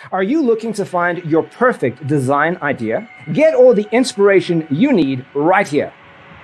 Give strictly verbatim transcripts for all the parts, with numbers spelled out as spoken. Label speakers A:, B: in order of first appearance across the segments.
A: Are you looking to find your perfect design idea? Get all the inspiration you need right here.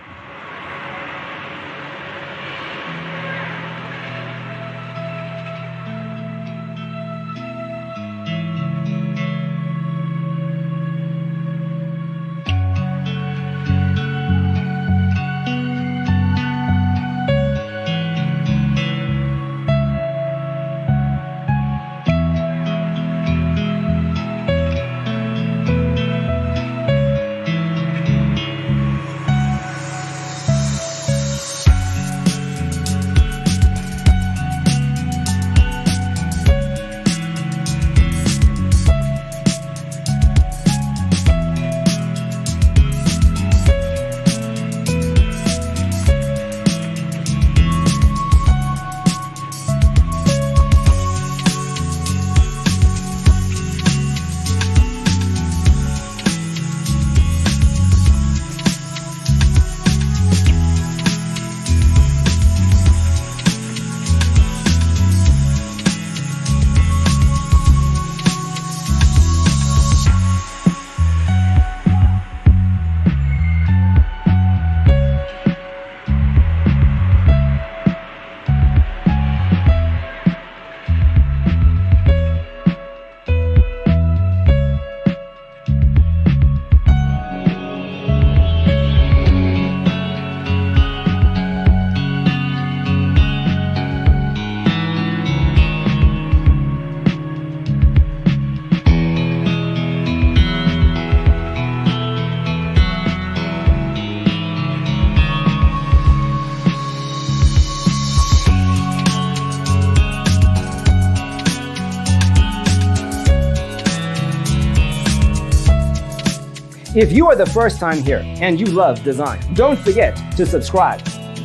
A: If you are the first time here and you love design, don't forget to subscribe.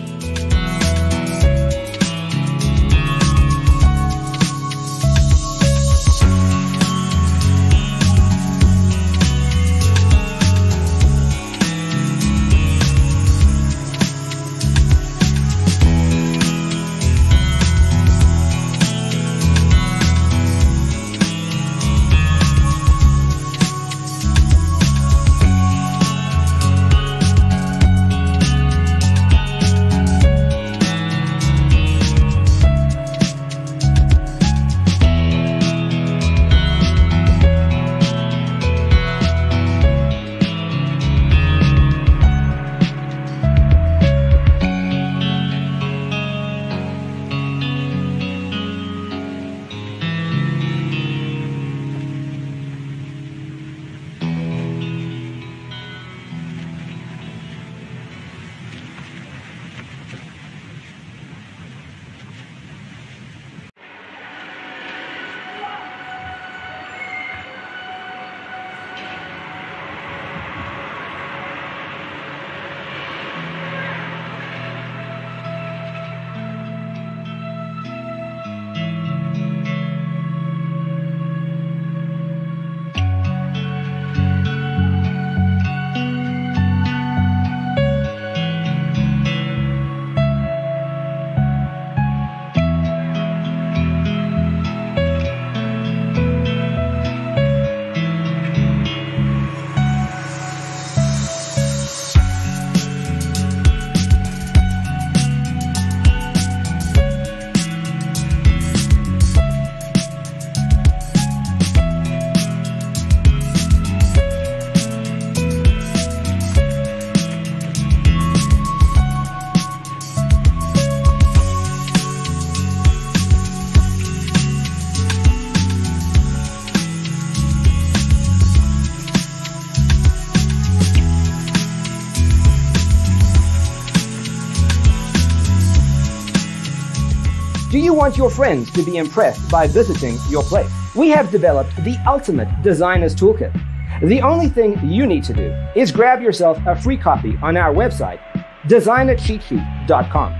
A: Do you want your friends to be impressed by visiting your place? We have developed the ultimate designer's toolkit. The only thing you need to do is grab yourself a free copy on our website, designer cheat sheet dot com.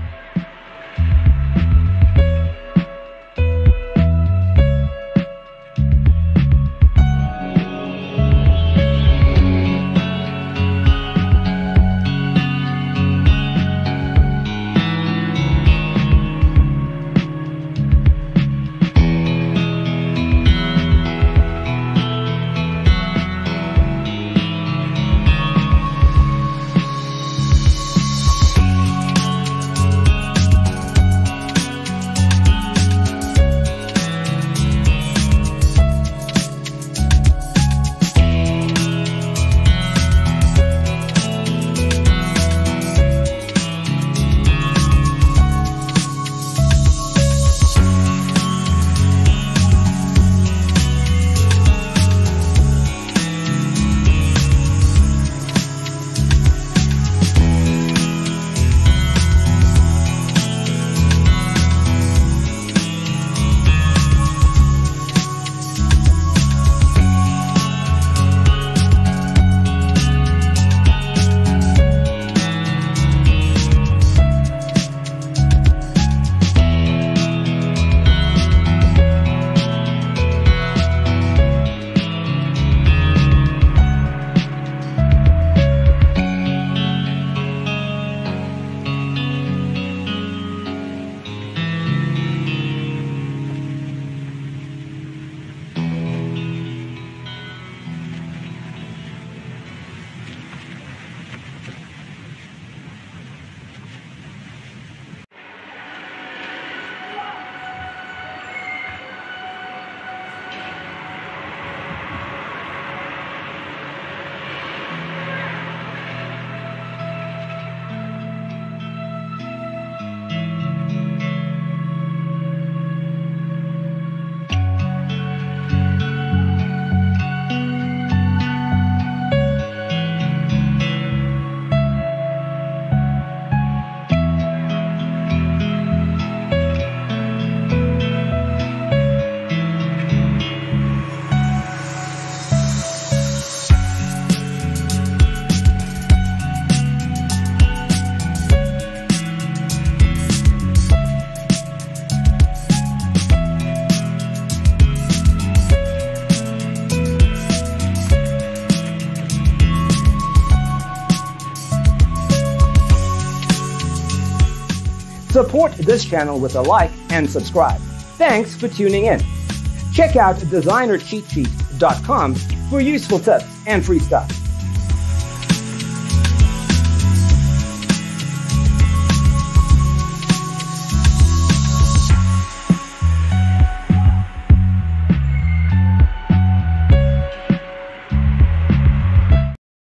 A: Support this channel with a like and subscribe. Thanks for tuning in. Check out designer cheat sheet dot com for useful tips and free stuff.